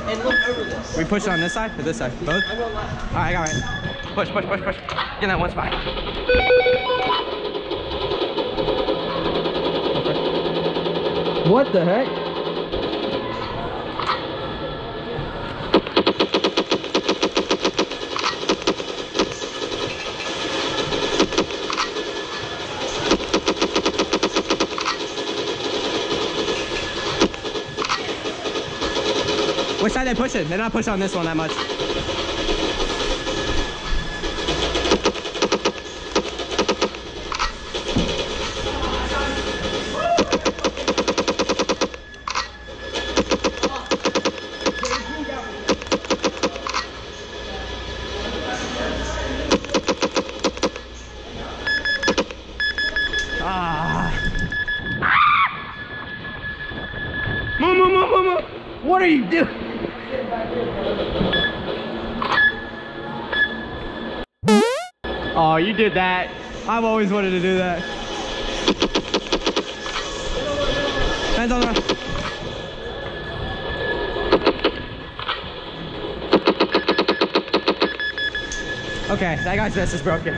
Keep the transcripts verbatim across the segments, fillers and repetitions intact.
and look over this. We push on this side or this side? Both? I go left. All right, all right. Push, push, push, push. Get in that one spot. What the heck? Which side they pushing? They're not pushing on this one that much. Move, move, move, move, move. What are you doing? Oh, you did that. I've always wanted to do that. Hands on the... Okay, that guy's vest is broken.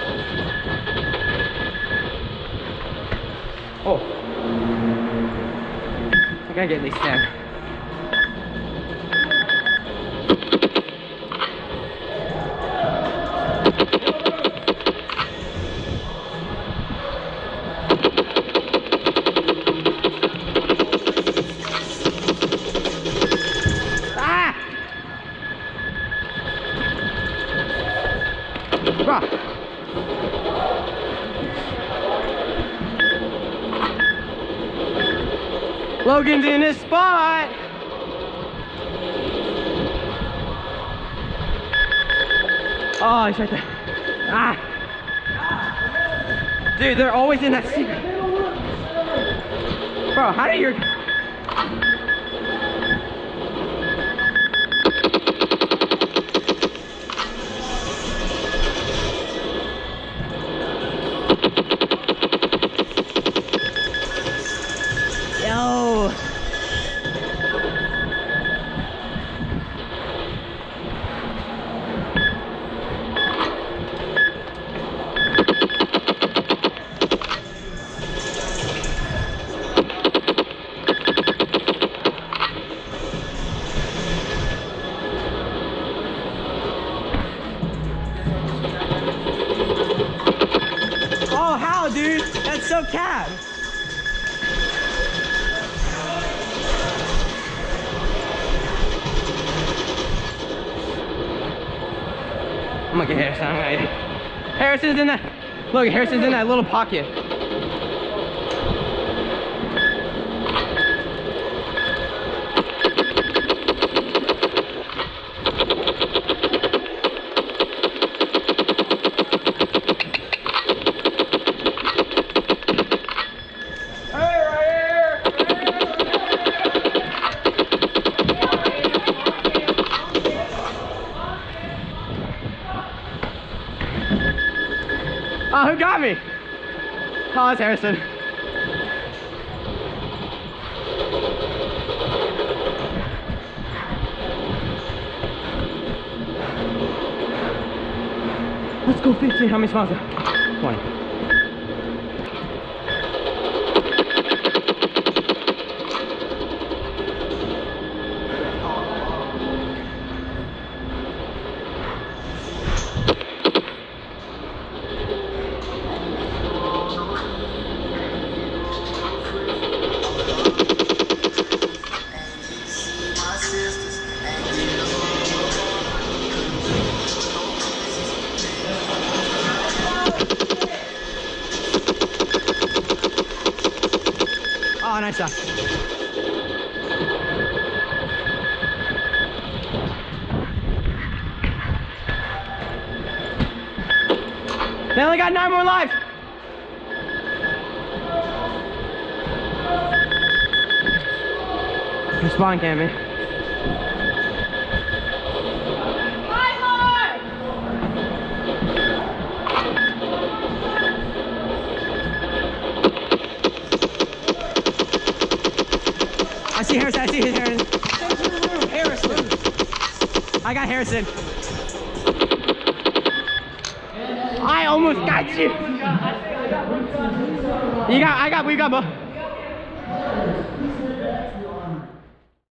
Oh. I gotta get at least ten. Logan's in his spot. Oh, he's right there. Ah. Dude, they're always in that seat. Bro, how do you... Yo. Oh, how, dude? That's so cap. I'm gonna get Harrison. I'm gonna get Harrison's in that. Look, Harrison's in that little pocket. Oh, who got me? Oh, it's Harrison. Let's go fifteen. How many spots? twenty. Oh, nice shot. They only got nine more lives. You're spawn camping. I see Harrison, I see his Harrison. Harrison. I got Harrison. I almost got you. You got, I got, we got both.